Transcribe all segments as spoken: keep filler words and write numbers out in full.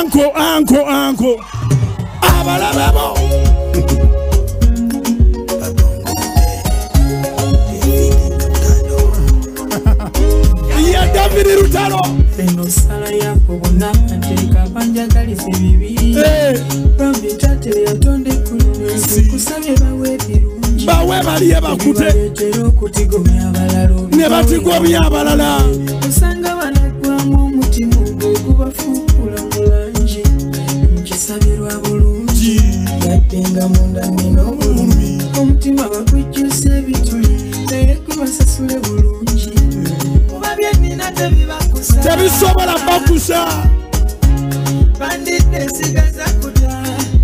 anko anko anko abalababo ya David Rutalo eno sala yako bonna anteka banja kalisi bibi bambi tate yatonde kulunsi kusabye bawe birungi bawe baliye bakute ne batigomya abalala usanga banagwamu omutima ogubafukula mulangi nkisabirwa bulungi yatenga munda nino bulumi omutima bagujjusa ebituli naye kubasasule bulungi kubabye nina tebibakusa tebisobola bakusa bandite sigaza kuta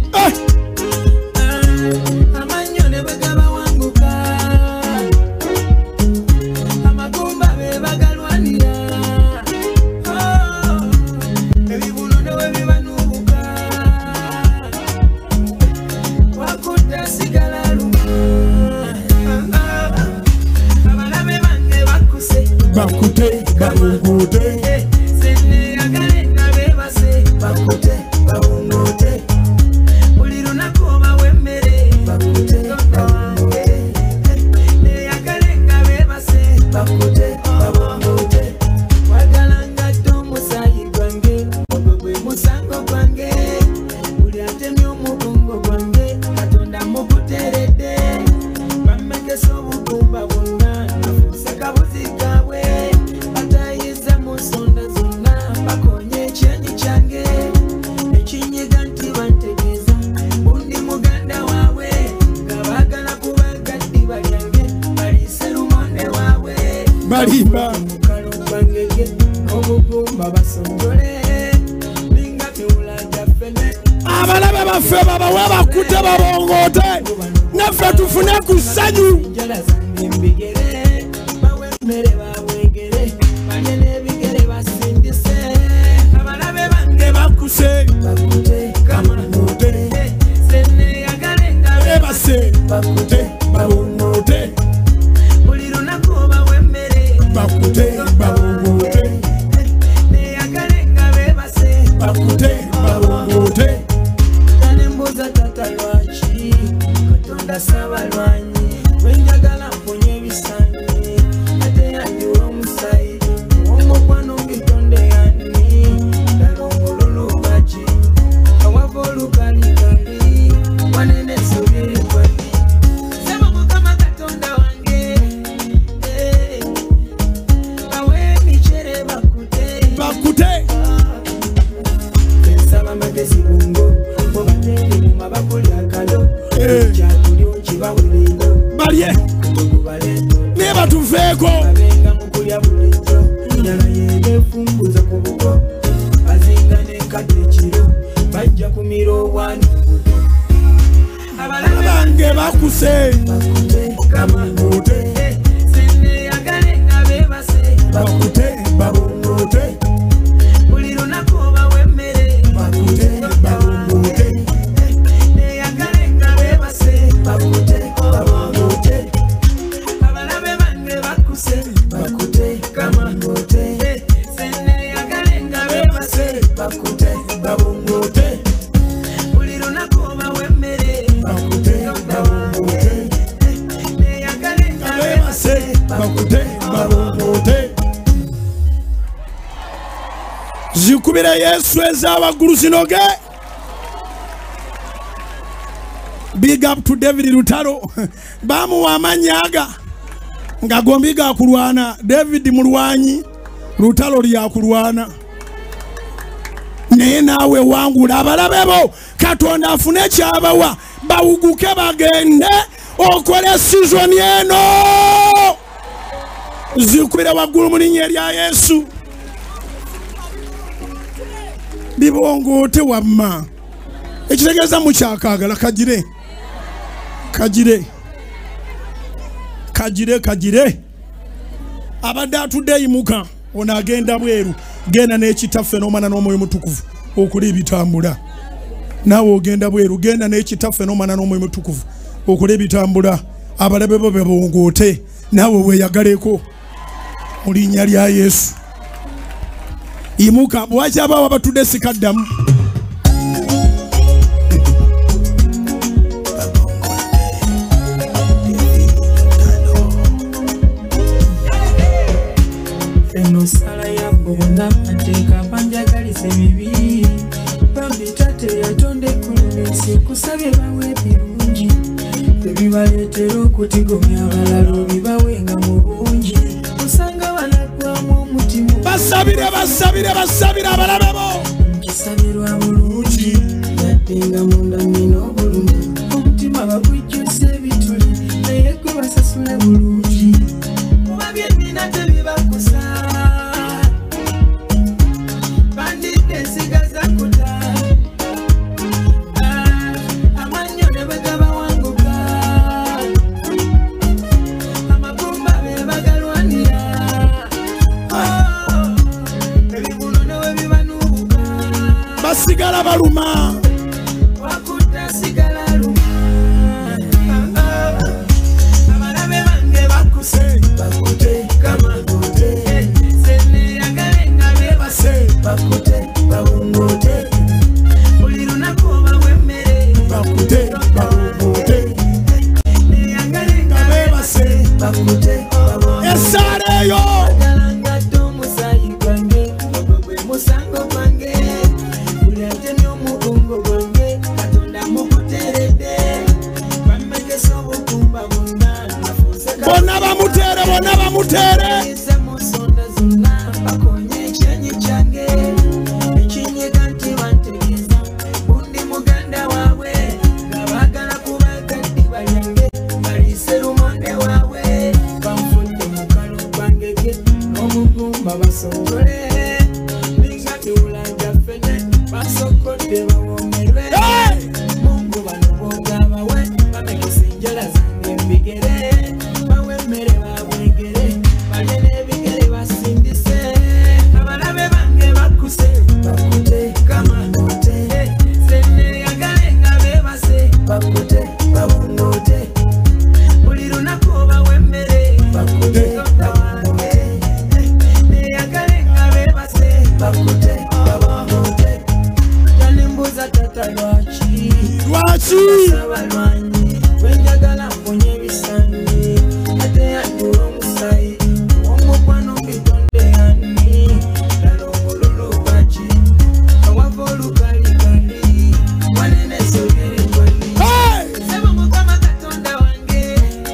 amanyo ne bagaba wanguka amagumba be bagalwanira ebibuno ne webibanubuka wakuta sigala luma abalabe bange bakuse bakute bakute sene agale nabe base bakute babungote uliruna kuba wemere bakute babungote ne agale nabe base bakute babungote wagalanga tomu sayi gwange obwe musango gwange uli atemye omugongo gwange katonda mukuterede bameke sobugumba bonna nafuseka buzikawe batayiza musonda zonna bakonye ekyenyi kyange ekinyiga nti bantegeeza undi muganda wawe nga baagala kubagaddi balyange baliise lumonde wawe balimba mukalo gwangege obugumba basongole ninga miwula gyaffe abalabe baffe babawe bakute babongote naffe tufune ku ssanyu njala zange mbigere bawe mmere babwegere balye n'ebigere basindise abalabe bange bakuse bakute kamanute sene yagale nga ebase bakute babongote buli lunaku bawe emmere bakute babongote ne yagale nga beebase bakute babongote tanembuuza tata lwaki katonda saabalwanyi wenjagala mponye ebisaanyi ate yandiwa omusayi omukwano ngitonde yani ddala omululu baki awava olukalikali wanene sobyekwali saba mukama katonda wange bawe emicere bakute bakute ensaba amagezi bungo mubatende muma bakuli akalo kyatuli okibawerero balye ogubaleto ne batuveeko abenga mukulya bulijjo njala yebefumbuza ku buko bazinga n'enkadde ekiro bajja kumira obwani buto abalabe bange bakuse bakute kamangote sene yagale nga beebase bakute babongote buli lunaku bawe emmere bakute babongote ne yagale nga beebase bakute babongote abalabe bange bakuse bakute kamangote sene yagale nga beebase bakute babongote buli lunaku bawe emmere bakute babongote ne yagale nga beebase bakute babongote zikubire Yesu ez'abaggulu zinoge. Big up to David Rutalo bamuwa amanyaga nga gombi ga kulwana David mulwanyi Rutalo lya kulwana naye naawe wangula abalabebo katonda afune kyabawa bawuguke bagende okole season eno zikubire waggulu mu linnya lya Yesu bibongote wamma ekitegeeza mukyakagala kagire kagire kagire kagire abadde atudde yimuka ono agenda bweru genda n'ekitaffe n'omwana n'omwoyo mutukuvu okuli ebitambula naawe ogenda bweru genda n'ekitaffe n'omwana n'omwoyo mutukuvu okuli ebitambula abalabe bo bebongote naawe weeyagaleko mu linnya lya Yesu. Imuka bwacha abawa batudde sikaddamu kabanjagalise bibi bambi tate yatonde kulunesi kusabye bawe birungi tebibaleetera okutigomya abalala bibawenga mu bungi usanga banagwamu omutima basabire basabire basabire abalabe bo nkisabirwa bulungi yaddenga munda nina obulungi omutima bagujjusa ebituli naye gwe basasule bulungi kuba byennina tebibakusa bandidde ensigaza kuta amannyo ne bwe gabawanguka amagumba be bagalwanira ebibuno ne we bibanuubuka basigala baluma wakuta sigala luma abalabe bange bakuse bakute kamagote sene yagalenga bebase bakute babungote buli lunaku bawemmere bakute babungote yagalenga bebase bakute babungote esaaleyo galangadde omusayi gwange gwe musango gwange buli atemi omugongo gwange katonda mukuteredde bamegesa obukumba bonna bonna bamutere bonna bamutere ise musonda zonna bakonye ekyenyi kyange ekinyega nti bantegeeza bundi muganda waabwe nga baagala kubagaddi balyange baliise lumonde waabwe banfudde mukalo gwangege n'omugumba basongole ninga miwulanja ffene basokodde bawomerwe mungu bano bongabawe bamegesa enjala zange embigere bawemmere babwegere balye n'ebigere basindise abalabe bange bakuse bakute kamanote sene yagalenga bebase bakute babungote buli lunaku bawemmere bakute wange neyagalenga bebase bakute babungote yalimbuza tata lwaki lwaki abalwanyi wenjagala mpunye ebisanyi ate yandula omusayi omukwano bitonde yani ddala omululu bwaki awava olukaligali wanene sogeregwani sebo mukama katonda wange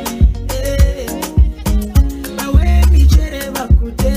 bawe emicere bakute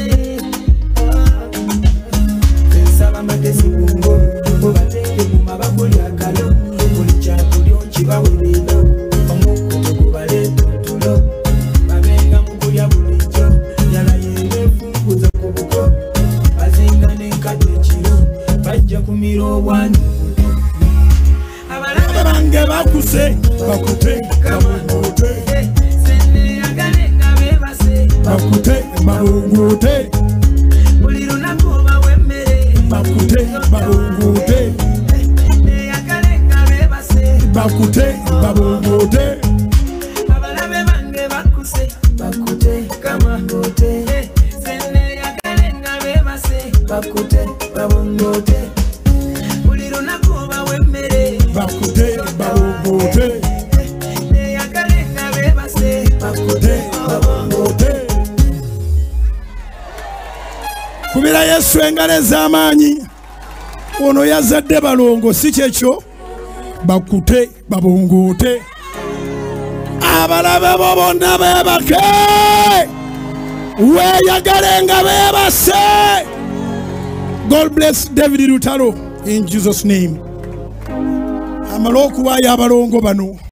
ensaba amagezi bungo obatenge mu mabakuli akalo buli kyakulyo kibawerero omukuto gubaleeta otulo babenga mu kulya bulijjo njala yebeefunguza ku buko bazinga n'enkata ekiro bajja kumira obwani abalabe bange bakuse bakute babungote sene yagalenga bebase bakute babungote buli lunaku bawemmere bakute babungote neyagalenga bebase bakute babungote abalabe bange bakuse bakute kamagote sene yagalenga bebase bakute babungote buli lunaku bawemmere bakute babungote neyagalenga bebase bakute babungote kubira Yesu engalo ez'amaanyi ono yazadde balongo si kyekyo bakute babungote abalabe bo bonna beebake weeyagalenga beebase. God bless David Lutalo in Jesus name. Amala okuwaayo abalongo bano